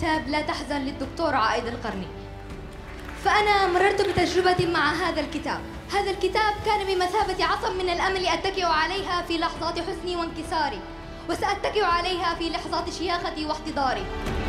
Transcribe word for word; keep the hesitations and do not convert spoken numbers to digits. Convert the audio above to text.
كتاب لا تحزن للدكتور عائد القرني. فأنا مررت بتجربة مع هذا الكتاب. هذا الكتاب كان بمثابة عصا من الأمل أتكئ عليها في لحظات حزني وانكساري، وسأتكئ عليها في لحظات شياختي واحتضاري.